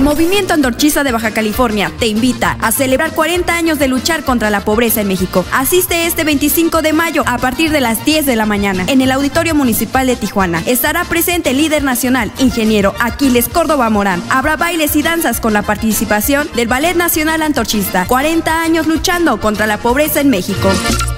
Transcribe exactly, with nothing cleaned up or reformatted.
Movimiento Antorchista de Baja California te invita a celebrar cuarenta años de luchar contra la pobreza en México. Asiste este veinticinco de mayo a partir de las diez de la mañana en el Auditorio Municipal de Tijuana. Estará presente el líder nacional, ingeniero Aquiles Córdoba Morán. Habrá bailes y danzas con la participación del Ballet Nacional Antorchista. cuarenta años luchando contra la pobreza en México.